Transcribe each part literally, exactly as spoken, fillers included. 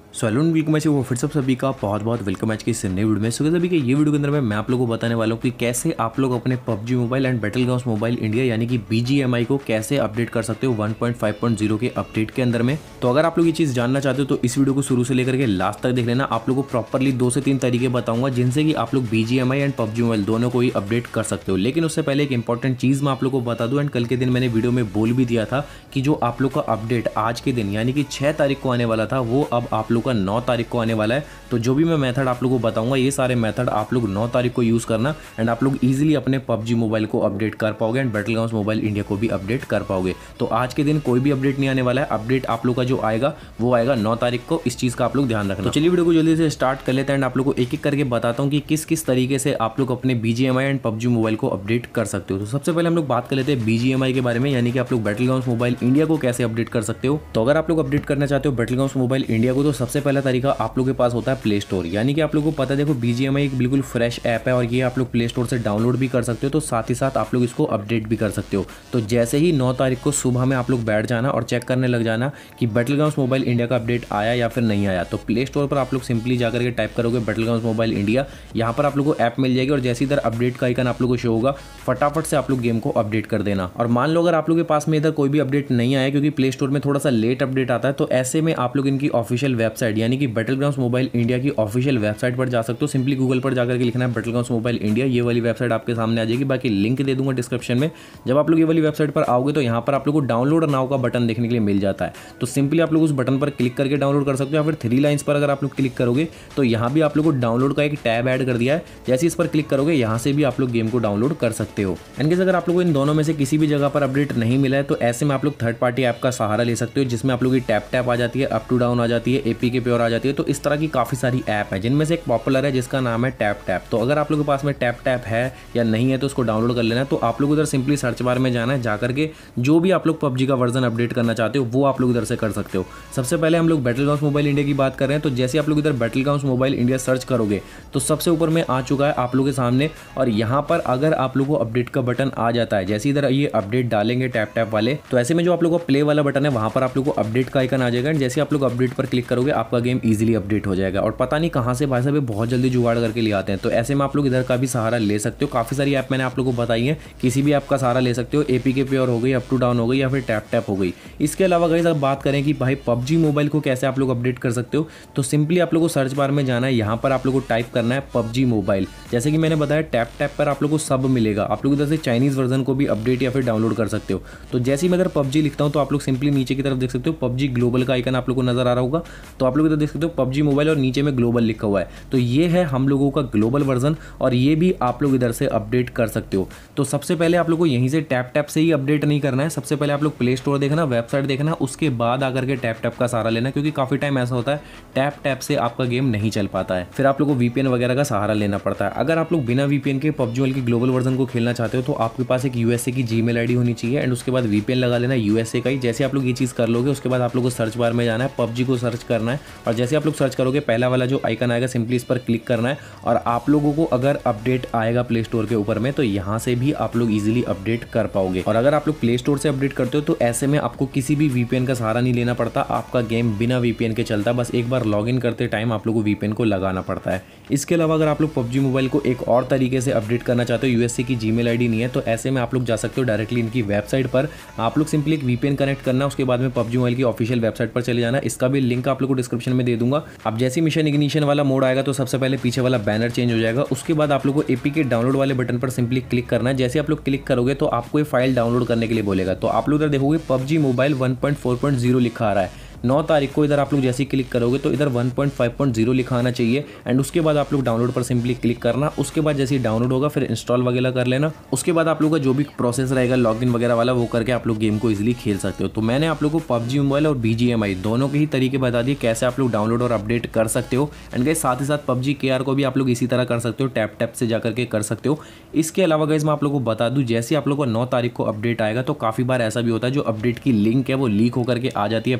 Salon welcome है वो फिर सब सभी का बहुत बहुत वेलकम आज की इस नई वीडियो में। सो सभी के ये वीडियो के अंदर में मैं आप लोगों को बताने वाला हूँ कि कैसे आप लोग अपने PUBG mobile and battle grounds mobile India यानी कि बीजीएमआई को कैसे अपडेट कर सकते हो one point five point zero के अपडेट के अंदर में। तो अगर आप लोग ये चीज़ जानना चाहते हो तो इस वीडियो को शुरू से लेकर के लास्ट तक देख लेना। आप लोग को प्रॉपरली दो से तीन तरीके बताऊंगा जिनसे कि आप लोग बीजीएमआई एंड पबजी मोबाइल दोनों को ही अपडेट कर सकते हो। लेकिन उससे पहले एक इंपॉर्टेंट चीज़ मैं आप लोग को बता दूँ, एंड कल के दिन मैंने वीडियो में बोल भी दिया था कि जो आप लोग का अपडेट आज के दिन यानी कि छः तारीख को आने वाला था वो अब आप लोग का नौ तारीख को आने वाला है। तो जो भी मैं मेथड आप लोगों को बताऊंगा ये सारे मेथड आप लोग नौ तारीख को यूज़ करना एंड आप लोग इजीली अपने पबजी मोबाइल को अपडेट कर पाओगे and battle grounds mobile India को भी अपडेट कर पाओगे। तो आज के दिन कोई भी अपडेट नहीं आने वाला है। अपडेट आप लोग का जो आएगा वो आएगा नौ तारीख को। इस चीज़ का आप लोग ध्यान रखना। तो चलिए वीडियो को जल्दी से स्टार्ट कर लेते हैं एंड आप लोग को एक एक करके बताता हूँ कि किस किस तरीके से आप लोग अपने बीजीएमआई एंड पबजी मोबाइल को अपडेट कर सकते हो। तो सबसे पहले हम लोग बात कर लेते हैं बीजीएमआई के बारे में, यानी कि आप लोग बैटल ग्राउंड्स मोबाइल इंडिया को कैसे अपडेट कर सकते हो। तो अगर आप लोग अपडेट करना चाहते हो बैटल ग्राउंड्स मोबाइल इंडिया को तो सबसे पहला तरीका आप लोग के पास होता है प्ले स्टोर। यानी कि आप लोगों को पता है देखो बीजीएमआई एक बिल्कुल फ्रेश ऐप है और ये आप लोग प्ले स्टोर से डाउनलोड भी कर सकते हो। तो साथ ही साथ आप लोग इसको अपडेट भी कर सकते हो। तो जैसे ही नौ तारीख को सुबह में आप लोग बैठ जाना और चेक करने लग जाना कि बैटल ग्राउंड्स मोबाइल इंडिया का अपडेट आया या फिर नहीं आया। तो प्ले स्टोर पर आप लोग सिंपली जाकर के टाइप करोगे बैटल ग्राउंड्स मोबाइल इंडिया, यहाँ पर आप लोग को ऐप मिल जाएगी और जैसे इधर अपडेट का आइकन आप लोग को शो होगा फटाफट से आप लोग गेम को अपडेट कर देना। और मान लो अगर आप लोग के पास में इधर कोई भी अपडेट नहीं आया क्योंकि प्ले स्टोर में थोड़ा सा लेट अपडेट आता है, तो ऐसे में आप लोग इनकी ऑफिशियल वेबसाइट यानी कि बैटल ग्राउंड्स मोबाइल इंडिया की ऑफिशियल वेबसाइट पर जा सकते हो। सिंपली गूगल पर जाकर के लिखना है बैटल ग्राउंड्स मोबाइल इंडिया, ये वाली वेबसाइट आपके सामने आ जाएगी। बाकी लिंक दे दूंगा डिस्क्रिप्शन में। जब आप लोग ये वाली वेबसाइट पर आओगे तो यहाँ पर आप लोग को डाउनलोड नाउ का बटन देखने के लिए मिल जाता है। तो सिंपली आप लोग उस बटन पर क्लिक करके डाउनलोड कर सकते हो, या फिर थ्री लाइन्स पर अगर आप लोग क्लिक करोगे तो यहाँ भी आप लोग को डाउनलोड का एक टैब ऐड कर दिया है। जैसे इस पर क्लिक करोगे यहाँ से भी आप लोग गेम को डाउनलोड कर सकते हो। एंड अगर आप लोग को इन दोनों में से किसी भी जगह पर अपडेट नहीं मिला है तो ऐसे में आप लोग थर्ड पार्टी ऐप का सहारा ले सकते हो, जिसमें आप लोग की टैप टैप आ जाती है, अप टू डाउन आ जाती है, एपीके प्योर आ जाती है। तो इस तरह की काफी सारी ऐप है जिनमें से एक पॉपुलर है जिसका नाम है टैप टैप। तो अगर आप लोगों के पास में टैप टैप है या नहीं है तो उसको डाउनलोड कर लेना है। तो आप लोग उधर सिंपली सर्च बार में जाना है, जाकर के जो भी आप लोग पबजी का वर्जन अपडेट करना चाहते हो वो आप लोग इधर से कर सकते हो। सबसे पहले हम लोग बैटल ग्राउंड्स मोबाइल इंडिया की बात कर रहे हैं। तो जैसे आप लोग इधर battle grounds mobile India search करोगे तो सबसे ऊपर में आ चुका है आप लोगों के सामने, और यहाँ पर अगर आप लोगों को अपडेट का बटन आ जाता है, जैसे इधर ये अपडेट डालेंगे टैप टैप वाले, तो ऐसे में जो आप लोगों का प्ले वाला बटन है वहाँ पर आप लोग को अपडेट का आइकन आ जाएगा। जैसे आप लोग अपडेट पर क्लिक करोगे आपका गेम इजीली अपडेट हो जाएगा। और पता नहीं कहाँ से भाई साहब बहुत जल्दी जुगाड़ करके ले आते हैं। तो ऐसे में आप लोग इधर का भी सहारा ले सकते हो। काफी सारी ऐप मैंने आप लोगों को बताई है, किसी भी ऐप का सहारा ले सकते हो। एपीके प्योर हो गई, अप टू डाउन हो गई, या फिर टैप टैप हो गई। इसके अलावा गाइस अब बात करें कि भाई पबजी मोबाइल को कैसे आप लोग अपडेट कर सकते हो, तो सिंपली आप लोग को सर्च बार में जाना है, यहाँ पर आप लोग को टाइप करना है पबजी मोबाइल। जैसे कि मैंने बताया टैप टैप पर आप लोग को सब मिलेगा। आप लोग इधर से चाइनीज वर्जन को भी अपडेट या फिर डाउनलोड कर सकते हो। तो जैसे ही मैं इधर पबजी लिखता हूँ तो आप लोग सिंपली नीचे की तरफ देख सकते हो पबजी ग्लोबल का आइकन आप लोग को नजर आ रहा होगा। तो आप लोग इधर देख सकते हो पबजी मोबाइल और नीचे में ग्लोबल लिखा हुआ है। तो ये है हम लोगों का ग्लोबल वर्जन और ये भी आप लोग इधर से अपडेट कर सकते हो। तो सबसे पहले आप लोग को यहीं से टैप टैप से ही अपडेट नहीं करना है। सबसे पहले आप लोग प्ले स्टोर देखना, वेबसाइट देखना, उसके बाद आकर के टैप टैप का सहारा लेना, क्योंकि काफी टाइम ऐसा होता है टैप टैप से आपका गेम नहीं चल पाता है, फिर आप लोग को वीपीएन वगैरह का सहारा लेना पड़ता है। अगर आप लोग बिना वीपीएन के पबजी मोबाइल की ग्लोबल वर्जन को खेलना चाहते हो तो आपके पास एक यूएसए की जीमेल आईडी होनी चाहिए एंड उसके बाद वीपीएन लगा लेना यूएसए का ही। जैसे आप लोग ये चीज कर लोगे उसके बाद आप लोग को सर्च बार में जाना है, पबजी को सर्च करना है, और जैसे आप लोग सर्च करोगे पहला वाला जो आइकन आएगा सिंपली इस पर क्लिक करना है। और आप लोगों को अगर अपडेट आएगा प्ले स्टोर के ऊपर में तो यहाँ से भी आप लोग इजीली अपडेट कर पाओगे। और अगर आप लोग प्ले स्टोर से अपडेट करते हो तो ऐसे में आपको किसी भी वीपीएन का सहारा नहीं लेना पड़ता, आपका गेम बिना वीपीएन के चलता है। बस एक बार लॉगिन करते टाइम आप लोग को वीपीएन को लगाना पड़ता है। इसके अलावा अगर आप लोग पबजी मोबाइल को एक और तरीके से अपडेट करना चाहते हो, यूएसए की जीमेल आईडी नहीं है, तो ऐसे में आप लोग जा सकते हो डायरेक्टली इनकी वेबसाइट पर। आप लोग सिंपली एक वीपीएन कनेक्ट करना, उसके बाद में पबजी मोबाइल की ऑफिशियल वेबसाइट पर चले जाना। इसका भी लिंक आप लोग को डिस्क्रिप्शन में दे दूंगा। अब जैसे मिशन इग्निशन वाला मोड आएगा तो सबसे पहले पीछे वाला बैनर चेंज हो जाएगा। उसके बाद आप लोग को एपीके डाउनलोड वाले बटन पर सिंपली क्लिक करना है। जैसे आप लोग क्लिक करोगे तो आपको ये फाइल डाउनलोड करने के लिए बोलेगा। तो आप लोग इधर देखोगे PUBG Mobile one point four point zero लिखा आ रहा है। नौ तारीख को इधर आप लोग जैसे ही क्लिक करोगे तो इधर one point five point zero लिखा आना चाहिए एंड उसके बाद आप लोग डाउनलोड पर सिंपली क्लिक करना। उसके बाद जैसे ही डाउनलोड होगा फिर इंस्टॉल वगैरह कर लेना। उसके बाद आप लोग का जो भी प्रोसेस रहेगा लॉगिन वगैरह वाला वो करके आप लोग गेम को इजीली खेल सकते हो। तो मैंने आप लोग को पबजी मोबाइल और बीजीएमआई दोनों के ही तरीके बता दिए कैसे आप लोग डाउनलोड और अपडेट कर सकते हो। एंड गाइस साथ ही साथ पबजी के आर को भी आप लोग इसी तरह कर सकते हो, टैप टैप से जाकर के कर सकते हो। इसके अलावा गाइस मैं आप लोग को बता दूं, जैसे आप लोग को नौ तारीख को अपडेट आएगा तो काफी बार ऐसा भी होता है जो अपडेट की लिंक है वो लीक होकर के आ जाती है पहले ही।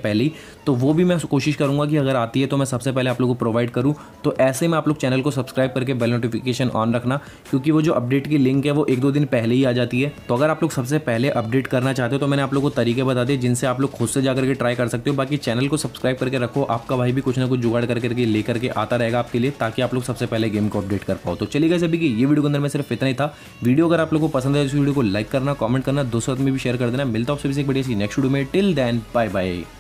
तो वो भी मैं कोशिश करूँगा कि अगर आती है तो मैं सबसे पहले आप लोगों को प्रोवाइड करूँ। तो ऐसे में आप लोग चैनल को सब्सक्राइब करके बेल नोटिफिकेशन ऑन रखना, क्योंकि वो जो अपडेट की लिंक है वो एक दो दिन पहले ही आ जाती है। तो अगर आप लोग सबसे पहले अपडेट करना चाहते हो तो मैंने आप लोगों को तरीके बता दिए जिनसे आप लोग खुद से जाकर के ट्राई कर सकते हो। बाकी चैनल को सब्सक्राइब करके रखो, आपका भाई भी कुछ ना कुछ जुगाड़ करके करके लेकर के आता रहेगा आपके लिए, ताकि आप लोग सबसे पहले गेम को अपडेट कर पाओ। तो चलिए गाइस, अभी की ये वीडियो के अंदर में सिर्फ इतना ही था। वीडियो अगर आप लोगों को पसंद है इस वीडियो को लाइक करना, कमेंट करना, दोस्तों में भी शेयर कर देना। मिलता हूं आपसे एक बढ़िया सी नेक्स्ट वीडियो में। Till then bye bye.